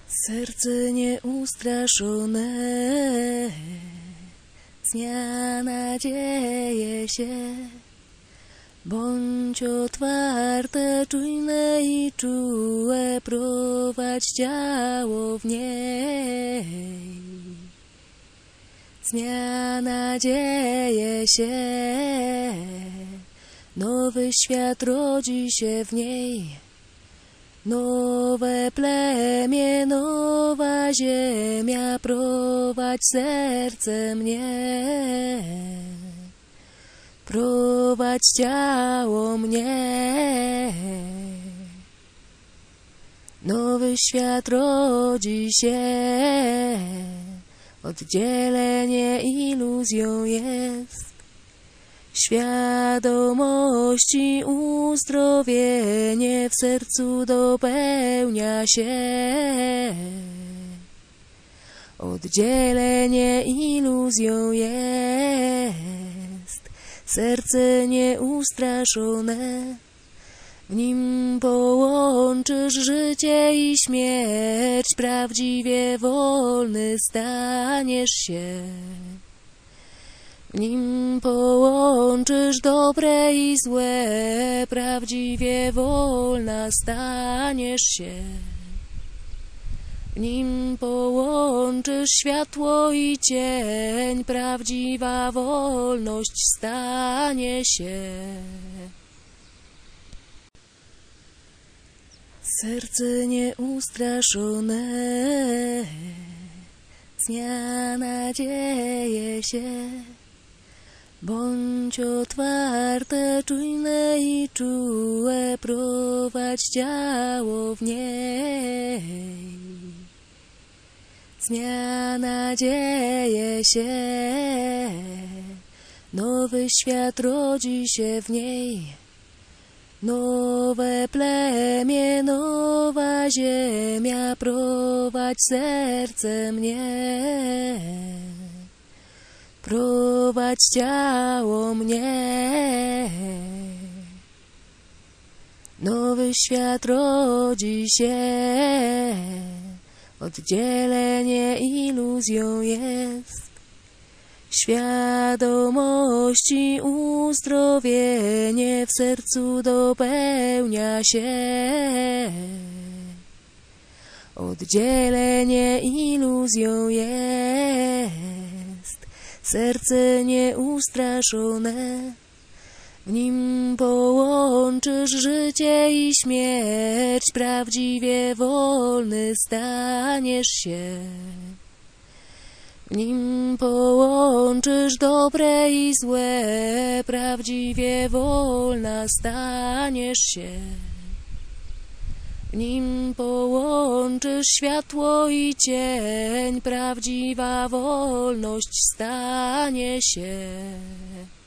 Serce nieustraszone z dnia nadzieje się. Bądź otwarte, czujne i czułe, prowadź ciało w niej. Z dnia nadzieje się, nowy świat rodzi się w niej. Nowe plemię, nowa ziemia, prowadź serce mnie. Prowadź ciało mnie. Nowy świat rodzi się. Oddzielenie iluzją jest. Świadomości uzdrowienie w sercu dopełnia się. Oddzielenie iluzją jest. Serce nieustraszone, w nim połączysz życie i śmierć, prawdziwie wolny staniesz się. W nim połączysz dobre i złe, prawdziwie wolna staniesz się. W nim połączysz światło i cień, prawdziwa wolność stanie się. Serce nieustraszone z dnia nadzieje się. Bądź otwarte, czujne i czułe, prowadź ciało w niej. Z dnia nadzieje się, nowy świat rodzi się w niej. Nowe plemię, nowa ziemia, prowadź serce mnie. Prowadź ciało mnie. Nowy świat rodzi się. Oddzielenie iluzją jest. Świadomości uzdrowienie w sercu dopełnia się. Oddzielenie iluzją jest. Serce nieustraszone, w nim połączysz życie i śmierć, prawdziwie wolny staniesz się. W nim połączysz dobre i złe, prawdziwie wolna staniesz się. W nim połączysz światło i cień, prawdziwa wolność stanie się.